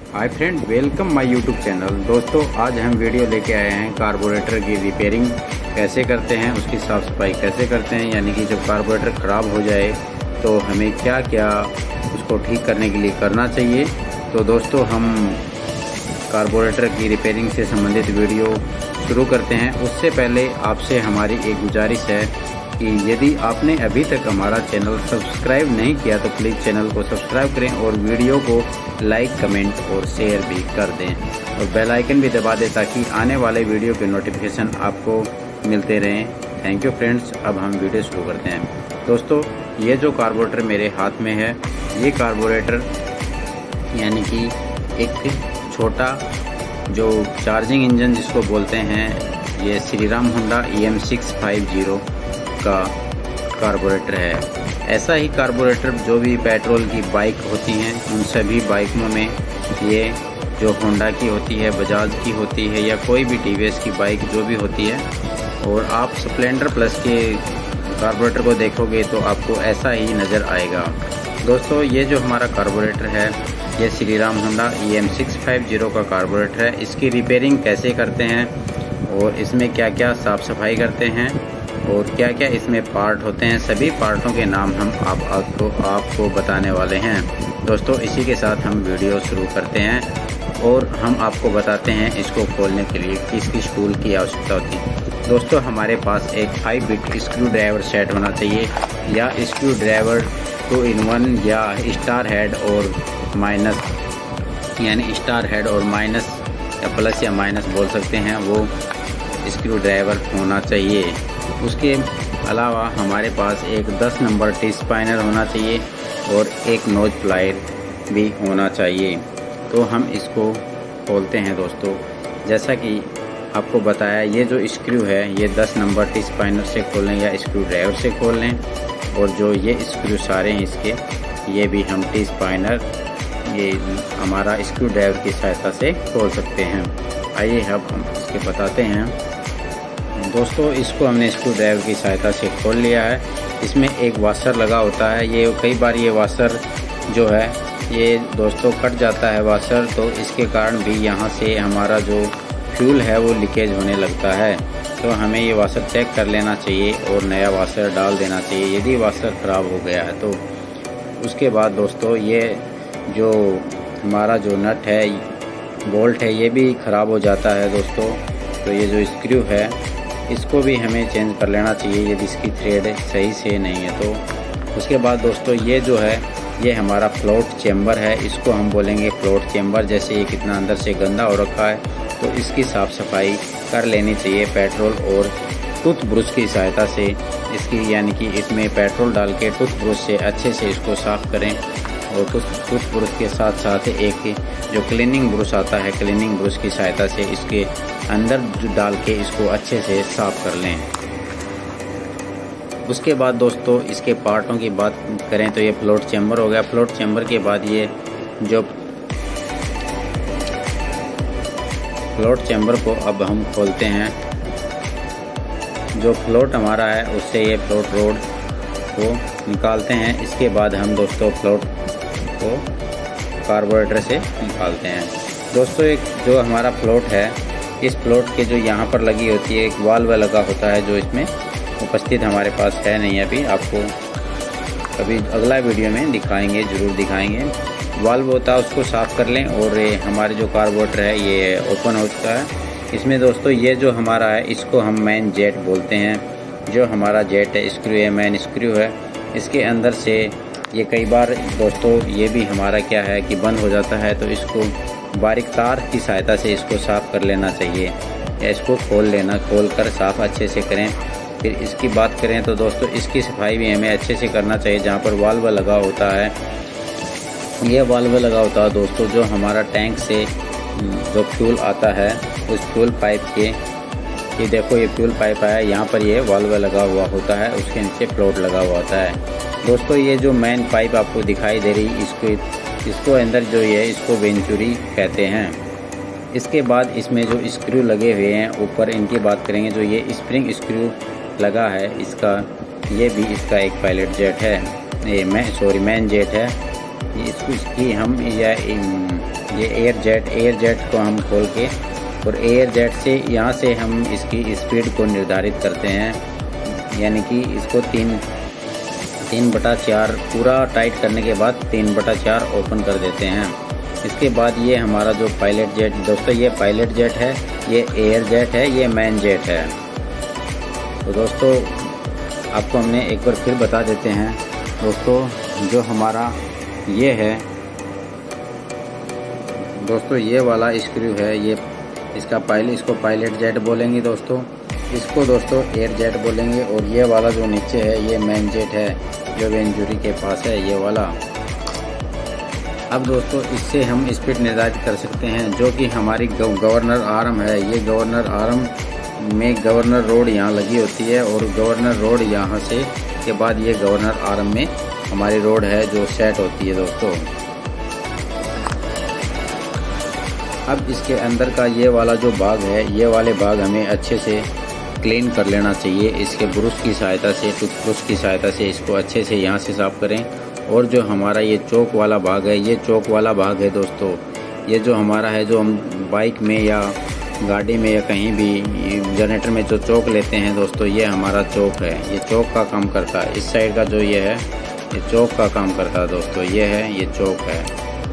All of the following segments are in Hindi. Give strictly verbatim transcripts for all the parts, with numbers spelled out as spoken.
Hi friend, welcome my YouTube channel. दोस्तों, आज हम वीडियो लेके आए हैं कार्बोरेटर की रिपेयरिंग कैसे करते हैं, उसकी साफ़ सफाई कैसे करते हैं। यानी कि जब कार्बोरेटर ख़राब हो जाए तो हमें क्या क्या उसको ठीक करने के लिए करना चाहिए। तो दोस्तों, हम कार्बोरेटर की रिपेयरिंग से संबंधित वीडियो शुरू करते हैं। उससे पहले आपसे हमारी एक गुजारिश है कि यदि आपने अभी तक हमारा चैनल सब्सक्राइब नहीं किया तो प्लीज़ चैनल को सब्सक्राइब करें और वीडियो को लाइक, कमेंट और शेयर भी कर दें और बेल आइकन भी दबा दें ताकि आने वाले वीडियो के नोटिफिकेशन आपको मिलते रहें। Thank you friends. अब हम वीडियो शुरू करते हैं। दोस्तों, ये जो कार्बोरेटर मेरे हाथ में है, ये कार्बोरेटर यानी कि एक छोटा जो चार्जिंग इंजन जिसको बोलते हैं, ये Shri Ram Honda E M six five zero का कार्बोरेटर है। ऐसा ही कार्बोरेटर जो भी पेट्रोल की बाइक होती हैं, उन सभी बाइकों में ये जो होंडा की होती है, बजाज की होती है या कोई भी टी वी एस की बाइक जो भी होती है, और आप स्प्लेंडर प्लस के कार्बोरेटर को देखोगे तो आपको ऐसा ही नज़र आएगा। दोस्तों, ये जो हमारा कार्बोरेटर है, ये Shri Ram Honda E M six five zero का कार्बोरेटर है। इसकी रिपेयरिंग कैसे करते हैं और इसमें क्या क्या साफ़ सफाई करते हैं और क्या क्या इसमें पार्ट होते हैं, सभी पार्टों के नाम हम आप, आपको आपको बताने वाले हैं। दोस्तों, इसी के साथ हम वीडियो शुरू करते हैं और हम आपको बताते हैं इसको खोलने के लिए किस किस टूल की आवश्यकता होती है। दोस्तों, हमारे पास एक five bit screw driver set होना चाहिए या screw driver two in one या स्टार हेड और माइनस, यानी स्टार हेड और माइनस या प्लस या माइनस बोल सकते हैं, वो स्क्रू ड्राइवर होना चाहिए। उसके अलावा हमारे पास एक दस नंबर टी स्पाइनर होना चाहिए और एक नोज प्लायर भी होना चाहिए। तो हम इसको खोलते हैं। दोस्तों, जैसा कि आपको बताया, ये जो स्क्रू है ये दस नंबर टी स्पाइनर से खोल लें या स्क्रू ड्राइवर से खोल लें, और जो ये स्क्रू सारे हैं इसके, ये भी हम टी स्पाइनर ये हमारा स्क्रू ड्राइवर की सहायता से खोल सकते हैं। आइए अब हम इसके बताते हैं। दोस्तों, इसको हमने स्क्रू ड्राइवर की सहायता से खोल लिया है। इसमें एक वाशर लगा होता है। ये कई बार ये वाशर जो है ये दोस्तों कट जाता है वाशर, तो इसके कारण भी यहाँ से हमारा जो फ्यूल है वो लीकेज होने लगता है। तो हमें ये वाशर चेक कर लेना चाहिए और नया वाशर डाल देना चाहिए यदि वाशर ख़राब हो गया है तो। उसके बाद दोस्तों, ये जो हमारा जो नट है, बोल्ट है, ये भी ख़राब हो जाता है दोस्तों। तो ये जो स्क्रू है इसको भी हमें चेंज कर लेना चाहिए यदि इसकी थ्रेड सही से नहीं है तो। उसके बाद दोस्तों, ये जो है ये हमारा फ्लोट चेम्बर है, इसको हम बोलेंगे फ्लोट चेम्बर। जैसे ये कितना अंदर से गंदा हो रखा है तो इसकी साफ़ सफाई कर लेनी चाहिए पेट्रोल और टूथ ब्रश की सहायता से। इसकी यानी कि इसमें पेट्रोल डाल के टूथ ब्रश से अच्छे से इसको साफ़ करें और टूथ ब्रश के साथ साथ एक जो क्लीनिंग ब्रश आता है, क्लीनिंग ब्रश की सहायता से इसके अंदर जो डाल के इसको अच्छे से साफ़ कर लें। उसके बाद दोस्तों, इसके पार्टों की बात करें तो ये फ्लोट चैम्बर हो गया। फ्लोट चैम्बर के बाद ये जो फ्लोट चैम्बर को अब हम खोलते हैं। जो फ्लोट हमारा है उससे ये फ्लोट रोड को निकालते हैं। इसके बाद हम दोस्तों फ्लोट को कार्बोरेटर से निकालते हैं। दोस्तों, एक जो हमारा फ्लोट है, इस फ्लोट के जो यहाँ पर लगी होती है एक वाल्व लगा होता है जो इसमें उपस्थित हमारे पास है नहीं अभी, आपको कभी अगला वीडियो में दिखाएंगे, ज़रूर दिखाएंगे। वाल्व होता है, उसको साफ़ कर लें और हमारे जो कार्बोरेटर है ये ओपन हो चुका है। इसमें दोस्तों ये जो हमारा है इसको हम मेन जेट बोलते हैं। जो हमारा जेट है स्क्रू है, मेन स्क्रू है, इसके अंदर से ये कई बार दोस्तों ये भी हमारा क्या है कि बंद हो जाता है, तो इसको बारीक तार की सहायता से इसको साफ़ कर लेना चाहिए या इसको खोल लेना, खोल कर साफ़ अच्छे से करें। फिर इसकी बात करें तो दोस्तों, इसकी सफाई भी हमें अच्छे से करना चाहिए। जहाँ पर वाल्व लगा होता है, ये वाल्व लगा होता है दोस्तों, जो हमारा टैंक से जो फ्यूल आता है उस फ्यूल पाइप के, ये देखो ये फ्यूल पाइप आया, यहाँ पर ये वाल्व लगा हुआ होता है, उसके नीचे फ्लोट लगा हुआ होता है। दोस्तों, ये जो मेन पाइप आपको दिखाई दे रही, इसको इसको अंदर जो ये इसको वेंचुरी कहते हैं। इसके बाद इसमें जो स्क्रू लगे हुए हैं ऊपर, इनकी बात करेंगे। जो ये स्प्रिंग स्क्रू लगा है इसका, ये भी इसका एक पायलट जेट है, ये मैं सॉरी मैन जेट है। इसको इसकी हम या ये एयर जेट एयर जेट को हम खोल के और एयर जेट से यहाँ से हम इसकी स्पीड को निर्धारित करते हैं, यानी कि इसको तीन तीन बटा चार पूरा टाइट करने के बाद तीन बटा चार ओपन कर देते हैं। इसके बाद ये हमारा जो पायलट जेट दोस्तों, ये पायलट जेट है, ये एयर जेट है, ये मैन जेट है। तो दोस्तों आपको हमने एक बार फिर बता देते हैं दोस्तों, जो हमारा ये है दोस्तों, ये वाला स्क्रू है, ये इसका पायलट इसको पायलट जेट बोलेंगे दोस्तों, इसको दोस्तों एयर जेट बोलेंगे। और ये वाला जो नीचे है ये मैन जेट है, जो वेंचुरी के पास है ये वाला। अब दोस्तों इससे हम स्पीड निर्धारित कर सकते हैं, जो कि हमारी गवर्नर आर्म है। ये गवर्नर आर्म में गवर्नर रोड यहाँ लगी होती है और गवर्नर रोड यहाँ से के बाद ये गवर्नर आर्म में हमारी रोड है जो सेट होती है दोस्तों। अब इसके अंदर का ये वाला जो भाग है, ये वाले भाग हमें अच्छे से क्लीन कर लेना चाहिए। इसके ब्रश की सहायता से, टूथब्रश की सहायता से इसको अच्छे से यहाँ से साफ करें। और जो हमारा ये चौक वाला भाग है, ये चौक वाला भाग है दोस्तों, ये जो हमारा है, जो हम बाइक में या गाड़ी में या कहीं भी जनरेटर में जो चौक लेते हैं दोस्तों, ये हमारा चौक है, ये चौक का काम करता है। इस साइड का जो ये है ये चौक का काम करता है दोस्तों, ये है ये चौक है।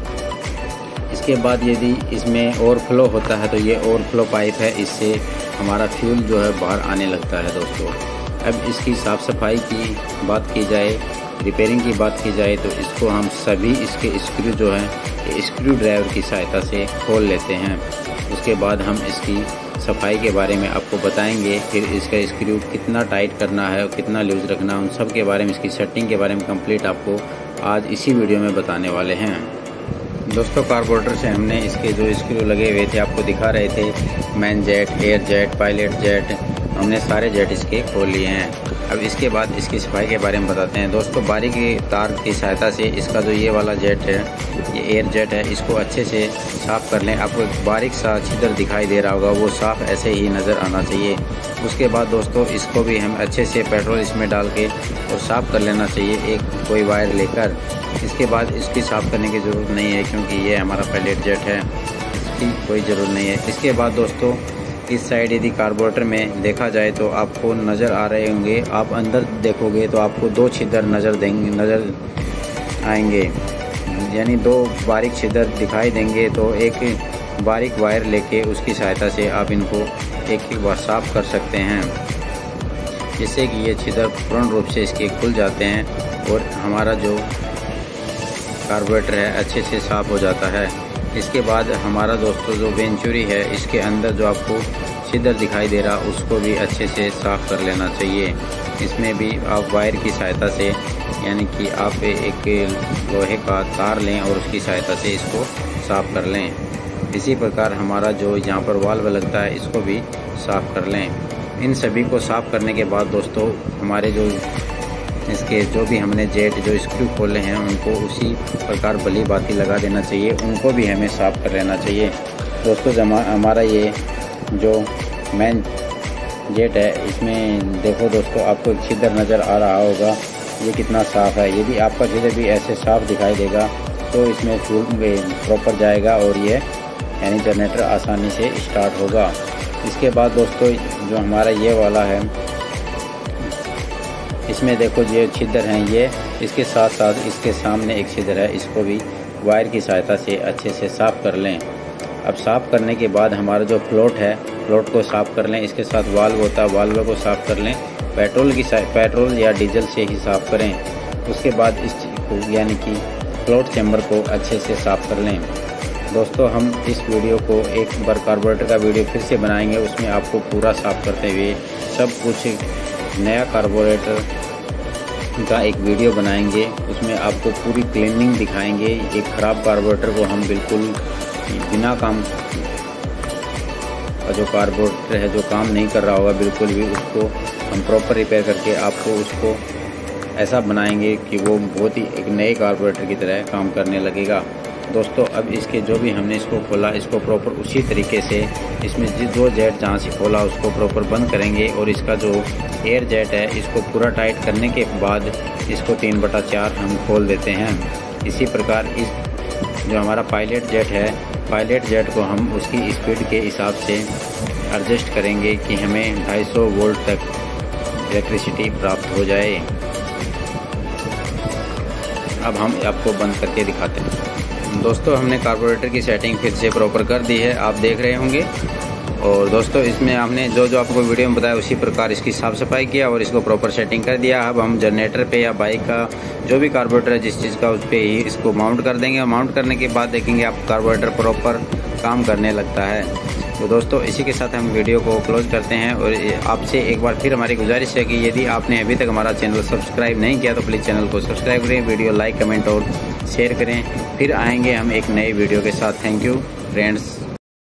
इसके बाद यदि इसमें ओवरफ्लो होता है तो ये ओवरफ्लो पाइप है, इससे हमारा फ्यूल जो है बाहर आने लगता है दोस्तों। अब इसकी साफ़ सफाई की बात की जाए, रिपेयरिंग की बात की जाए तो इसको हम सभी इसके स्क्रू जो है स्क्रू ड्राइवर की सहायता से खोल लेते हैं। उसके बाद हम इसकी सफाई के बारे में आपको बताएंगे, फिर इसका स्क्रू कितना टाइट करना है और कितना लूज रखना है, उन सब के बारे में, इसकी सेटिंग के बारे में कंप्लीट आपको आज इसी वीडियो में बताने वाले हैं दोस्तों। कार्बोरेटर से हमने इसके जो स्क्रू लगे हुए थे आपको दिखा रहे थे, main jet, air jet, pilot jet, हमने सारे जेट इसके खोल लिए हैं। अब इसके बाद इसकी सफाई के बारे में बताते हैं दोस्तों। बारीक तार की सहायता से इसका जो ये वाला जेट है, ये एयर जेट है, इसको अच्छे से साफ़ कर लें। आपको एक बारीक सा छिद्र दिखाई दे रहा होगा, वो साफ़ ऐसे ही नज़र आना चाहिए। उसके बाद दोस्तों इसको भी हम अच्छे से पेट्रोल इसमें डाल के और साफ़ कर लेना चाहिए, एक कोई वायर लेकर। इसके बाद इसकी साफ़ करने की ज़रूरत नहीं है, क्योंकि ये हमारा पायलट जेट है, इसकी कोई ज़रूरत नहीं है। इसके बाद दोस्तों इस साइड यदि कार्बोरेटर में देखा जाए तो आपको नज़र आ रहे होंगे, आप अंदर देखोगे तो आपको दो छिद्र नज़र देंगे नज़र आएंगे, यानी दो बारीक छिद्र दिखाई देंगे। तो एक बारीक वायर लेके उसकी सहायता से आप इनको एक एक बार साफ़ कर सकते हैं, जिससे कि ये छिद्र पूर्ण रूप से इसके खुल जाते हैं और हमारा जो कार्बोरेटर है अच्छे से साफ़ हो जाता है। इसके बाद हमारा दोस्तों जो वेंचुरी है, इसके अंदर जो आपको छिद्र दिखाई दे रहा उसको भी अच्छे से साफ़ कर लेना चाहिए। इसमें भी आप वायर की सहायता से, यानी कि आप एक लोहे का तार लें और उसकी सहायता से इसको साफ़ कर लें। इसी प्रकार हमारा जो यहाँ पर वाल्व लगता है इसको भी साफ़ कर लें। इन सभी को साफ़ करने के बाद दोस्तों हमारे जो इसके जो भी हमने जेट जो स्क्रू खोले हैं उनको उसी प्रकार भली बाती लगा देना चाहिए, उनको भी हमें साफ़ कर लेना चाहिए दोस्तों। जमा हमारा ये जो मैन जेट है, इसमें देखो दोस्तों आपको एक छिद्र नज़र आ रहा होगा, ये कितना साफ़ है। यदि आपका छिद्र भी ऐसे साफ़ दिखाई देगा तो इसमें फ्यूल प्रॉपर जाएगा और ये यानी जनरेटर आसानी से स्टार्ट होगा। इसके बाद दोस्तों जो हमारा ये वाला है, इसमें देखो ये छिद्र हैं, ये इसके साथ साथ इसके सामने एक छिद्र है, इसको भी वायर की सहायता से अच्छे से साफ़ कर लें। अब साफ़ करने के बाद हमारा जो फ्लोट है, फ्लोट को साफ़ कर लें। इसके साथ वाल्व होता है, वाल्व को साफ़ कर लें। पेट्रोल की पेट्रोल या डीजल से ही साफ़ करें। उसके बाद इस को यानी कि फ्लोट चैम्बर को अच्छे से साफ़ कर लें। दोस्तों हम इस वीडियो को एक बार कार्बोरेटर का वीडियो फिर से बनाएंगे, उसमें आपको पूरा साफ़ करते हुए सब कुछ नया कार्बोरेटर का एक वीडियो बनाएंगे, उसमें आपको पूरी क्लीनिंग दिखाएंगे। एक ख़राब कार्बोरेटर को हम बिल्कुल बिना काम का जो कार्बोरेटर है जो काम नहीं कर रहा होगा बिल्कुल भी, उसको हम प्रॉपर रिपेयर करके आपको उसको ऐसा बनाएंगे कि वो बहुत ही एक नए कार्बोरेटर की तरह काम करने लगेगा। दोस्तों अब इसके जो भी हमने इसको खोला, इसको प्रॉपर उसी तरीके से इसमें जो जेट जहाँ से खोला उसको प्रॉपर बंद करेंगे और इसका जो एयर जेट है इसको पूरा टाइट करने के बाद इसको तीन बटा चार हम खोल देते हैं। इसी प्रकार इस जो हमारा पायलट जेट है पायलट जेट को हम उसकी स्पीड के हिसाब से एडजस्ट करेंगे कि हमें ढाई सौ वोल्ट तक इलेक्ट्रिसिटी प्राप्त हो जाए। अब हम आपको बंद करके दिखाते हैं। दोस्तों हमने कार्बोरेटर की सेटिंग फिर से प्रॉपर कर दी है, आप देख रहे होंगे। और दोस्तों इसमें हमने जो जो आपको वीडियो में बताया उसी प्रकार इसकी साफ़ सफाई किया और इसको प्रॉपर सेटिंग कर दिया। अब हम जनरेटर पे या बाइक का जो भी कार्बोरेटर है जिस चीज़ का उस पर ही इसको माउंट कर देंगे। माउंट करने के बाद देखेंगे आप कार्बोरेटर प्रॉपर काम करने लगता है। तो दोस्तों इसी के साथ हम वीडियो को क्लोज करते हैं और आपसे एक बार फिर हमारी गुजारिश है कि यदि आपने अभी तक हमारा चैनल सब्सक्राइब नहीं किया तो प्लीज़ चैनल को सब्सक्राइब करें, वीडियो लाइक कमेंट और शेयर करें। फिर आएंगे हम एक नए वीडियो के साथ। Thank you friends.